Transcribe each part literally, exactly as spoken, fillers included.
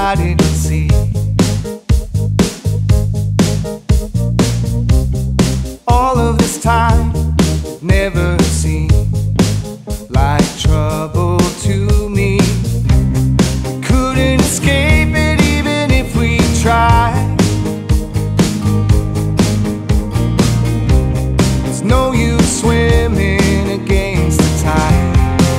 I didn't see. All of this time never seemed like trouble to me. We couldn't escape it even if we tried. There's no use swimming against the tide.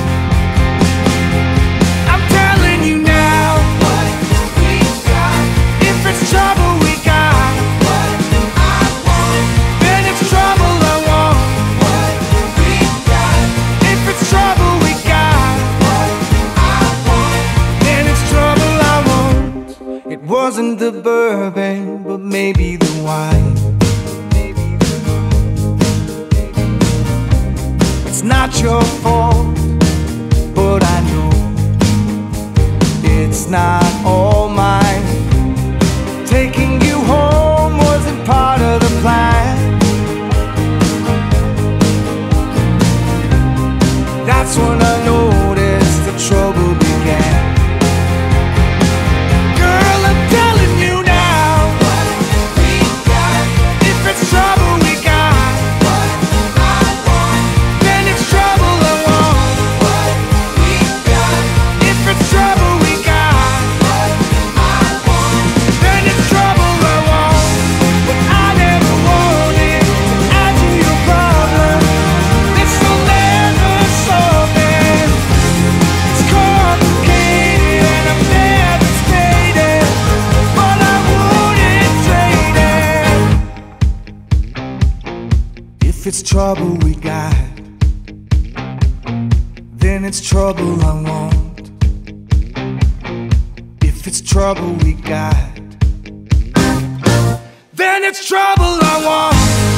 I'm telling you now, what we got. If it's trouble we got, what I want. Then it's trouble I want. What we got. If it's trouble we got, what I want. Then it's trouble I want. It wasn't the bourbon, but maybe the wine. It's not your fault, but I know it's not all mine. Taking you home wasn't part of the plan. That's when I noticed the trouble began. Girl, I'm telling you now, what we got. If it's trouble we got, what I want. Then it's trouble I want. What we got. If it's trouble we got, what I want. Then it's trouble I want. But I never wanted to add to your problem. This will never solve it. It's complicated and I'm devastated, but I wouldn't trade it. If it's trouble we got, then it's trouble I want. If it's trouble we got, then it's trouble I want.